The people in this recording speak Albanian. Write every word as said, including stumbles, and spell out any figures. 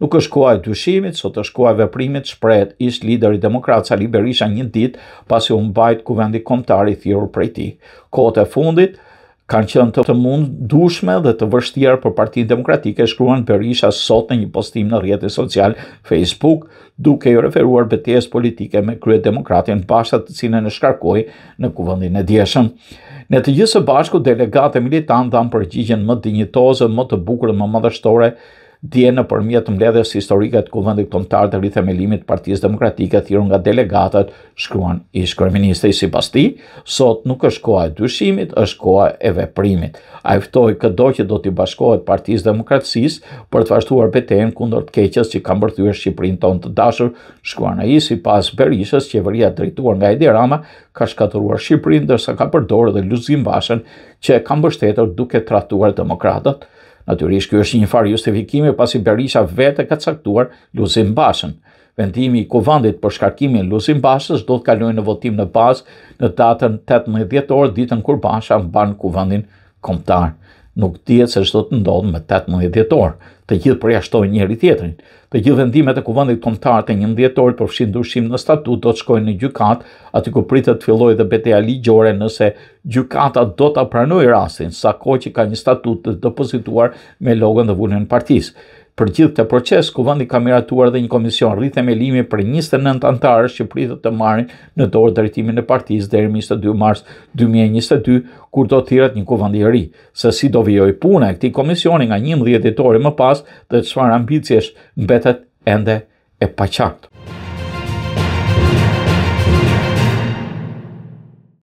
Nuk është koha e dyshimit, sot është koha e veprimit, shprehet ish lideri demokrat Sali Berisha një ditë pasi u mbajt Kuvendit Kombëtar i thirrur prej tij. Kohët e fundit kanë qenë të mundueshme dhe të vështira për Partinë Demokratike, shkruan Berisha sot në një postim në rrjetin social Facebook, duke i referuar betejës politike me kryedemokratin Basha, të cilën e shkarkoi në Kuvendin e dieshëm. Në të gjithë së bashku, delegatë e militantë dhanë përgjigjen më dinjitoze, më të bukur dhe më madhështore dje nëpërmjet mbledhjes historike të Kuvendit Kombëtar të rithemelimit të Partisë Demokratike thirrur nga delegatët, shkruan ish kryeministri. Sipas tij, sot nuk është koha e dyshimit, është koha e veprimit. Ai ftoi çdo që do t'i bashkohet Partisë Demokracisë për të vazhduar betejën kundër të keqes që ka mbërthyer Shqipërinë tonë të dashur, shkruan ai. Sipas Berishës, qeveria drejtuar nga Edi Rama ka shkatëruar Shqipërinë, ndërsa ka përdorur dhe Luzim Bashën, që e ka mbështetur duke tratuar demokratët. Natyrisht, ky është një farë justifikimi pasi Berisha vetë ka caktuar Luzim Bashën. Vendimi i Kuvendit për shkarkimin e Luzim Bashës do të kalojë në votim në bazë në datën tetëmbëdhjetë dhjetor, ditën kur Basha mban Kuvendin Kombëtar. Nuk dihet se ç'do të ndodhë me tetëmbëdhjetë dhjetor. Të gjithë përjashtojnë njëri tjetrin. Të gjithë vendimet e Kuvendit Kombëtar të njëmbëdhjetë dhjetorit për fshin ndryshim në statut do të shkojnë në gjykatë, aty ku pritet të fillojë dhe betejë ligjore nëse gjykata do ta pranojë rastin, sa kohë që ka një statut të depozituar me logon dhe vulën e partisë. Për gjithë këtë proces, Kuvendi ka miratuar dhe një komision rithemelimi për njëzet e nëntë anëtarësh që pritet të marrin në dorë drejtimin e partisë deri në njëzet e dy mars dy mijë e njëzet e dy, kur do thirret një kuvend i ri. Se si do vijojë puna e këtij komisioni nga njëmbëdhjetë dhjetori më pas dhe çfarë ambiciesh mbetet ende e paqartë.